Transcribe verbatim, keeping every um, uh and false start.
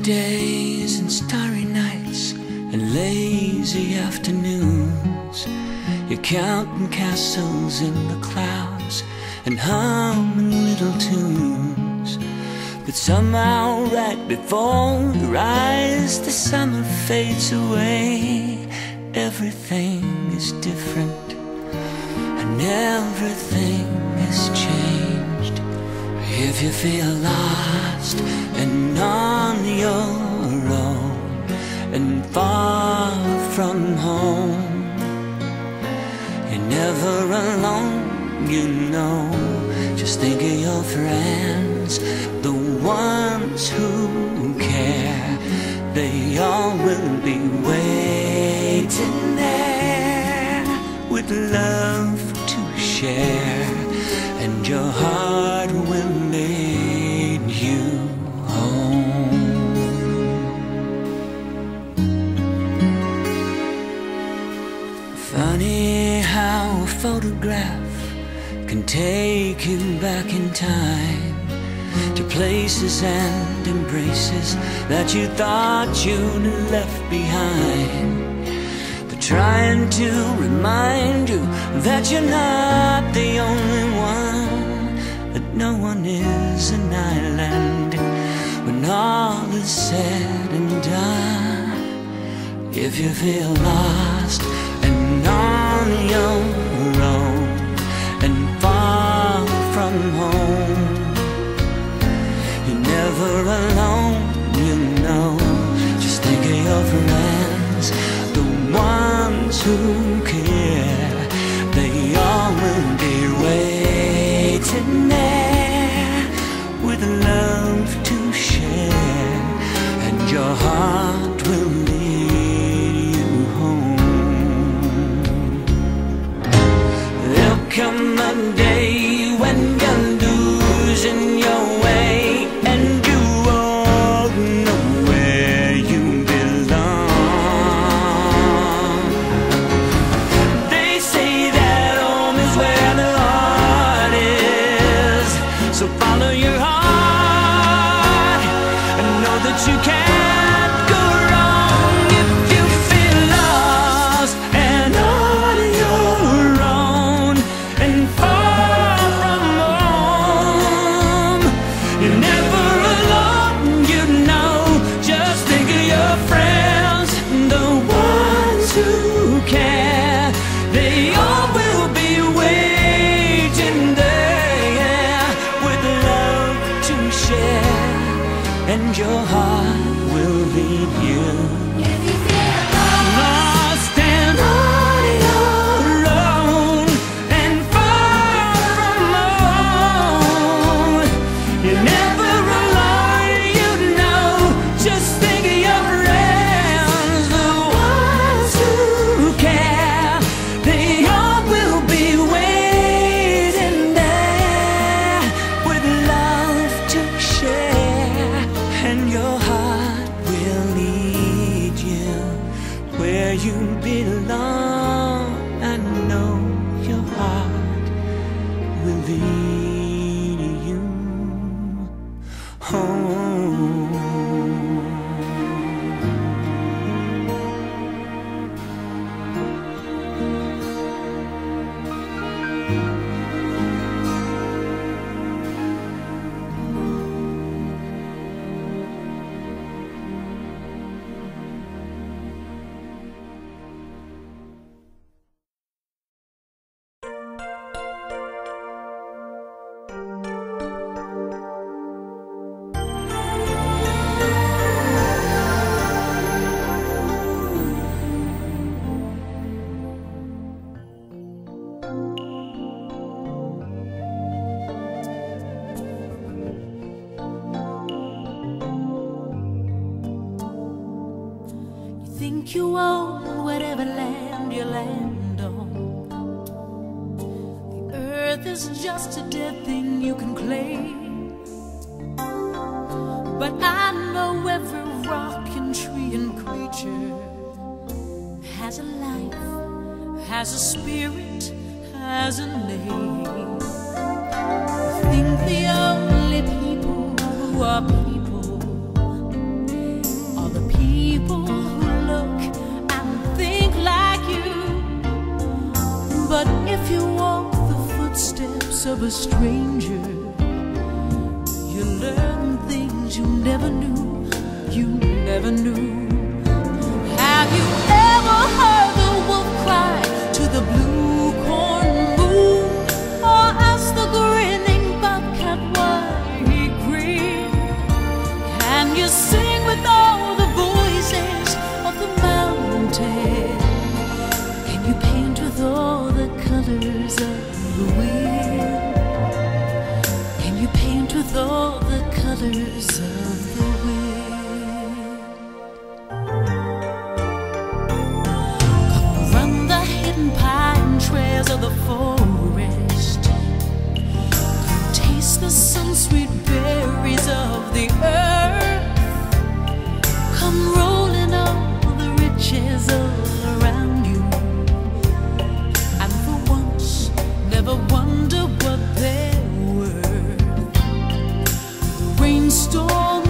days and starry nights and lazy afternoons. You're counting castles in the clouds and humming little tunes. But somehow right before your eyes the summer fades away. Everything is different and everything has changed. If you feel lost and on your own and far from home, you're never alone, you know. Just think of your friends, the ones who care. They all will be waiting there with love to share, and your heart will lead you home. Funny how a photograph can take you back in time to places and embraces that you thought you'd left behind. They're trying to remind you that you're not the only one, that no one is an island when all is said and done. If you feel lost and on your own and far from home, you're never alone, you know. Just think of your friends, the ones who care. They all will be waiting there with love to share, and your heart will lead you home. There'll come a day when you're losing your way and you won't know where you belong. They say that home is where the heart is, so follow your heart and know that you can't go wrong. If you feel lost and on your own and far from home, you're never alone, you know. Just think of your friends, the ones who care. They all will be waiting there with love to share, and your heart will lead you. If you feel lost and on your own and far from home, you're never alone, you know. Just think of your friends, the ones who care. They all will be waiting there with love to share, and your heart will lead you where you belong. I know your heart will lead you home. Think you own whatever land you land on. The earth is just a dead thing you can claim, but I know every rock and tree and creature has a life, has a spirit, has a name. I think the only people who are people voice of a stranger. You learn things you never knew, you never knew. Have you ever heard the wolf cry to the blue corn moon, or asked the grinning bobcat why he grinned? Can you sing with all the voices of the mountain? Can you paint with all the colors of the wind? Can you paint with all the colors of the wind? Come run the hidden pine trails of the forest. Come taste the sun-sweet berries of the earth. Come rolling all the riches all around you, and for once never wonder what they're worth. The rainstorm